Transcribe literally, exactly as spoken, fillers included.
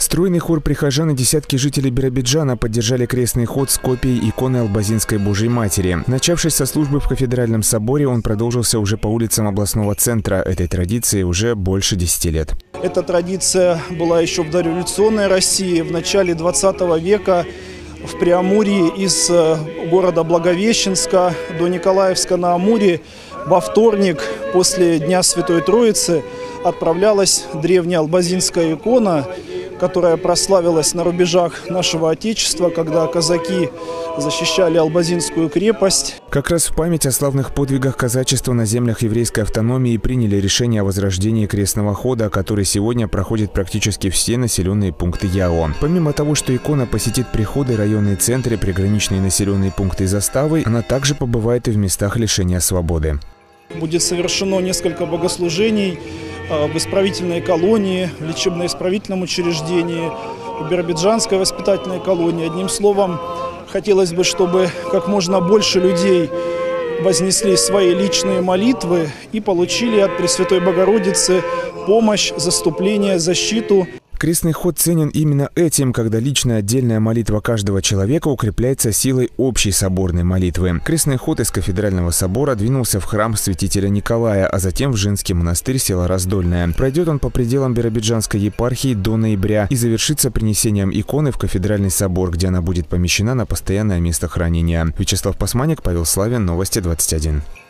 Стройный хор прихожан и десятки жителей Биробиджана поддержали крестный ход с копией иконы Албазинской Божьей Матери. Начавшись со службы в Кафедральном соборе, он продолжился уже по улицам областного центра. Этой традиции уже больше десяти лет. Эта традиция была еще в дореволюционной России. В начале двадцатого века в Преамурье из города Благовещенска до Николаевска на Амуре во вторник после Дня Святой Троицы отправлялась древняя албазинская икона, которая прославилась на рубежах нашего Отечества, когда казаки защищали Албазинскую крепость. Как раз в память о славных подвигах казачества на землях еврейской автономии приняли решение о возрождении крестного хода, который сегодня проходит практически все населенные пункты ЯО. Помимо того, что икона посетит приходы, районные центры, приграничные населенные пункты и заставы, она также побывает и в местах лишения свободы. Будет совершено несколько богослужений в исправительной колонии, в лечебно-исправительном учреждении, в биробиджанской воспитательной колонии. Одним словом, хотелось бы, чтобы как можно больше людей вознесли свои личные молитвы и получили от Пресвятой Богородицы помощь, заступление, защиту. Крестный ход ценен именно этим, когда личная отдельная молитва каждого человека укрепляется силой общей соборной молитвы. Крестный ход из Кафедрального собора двинулся в храм святителя Николая, а затем в женский монастырь села Раздольное. Пройдет он по пределам Биробиджанской епархии до ноября и завершится принесением иконы в Кафедральный собор, где она будет помещена на постоянное место хранения. Вячеслав Пасманик, Павел Славин, Новости двадцать один.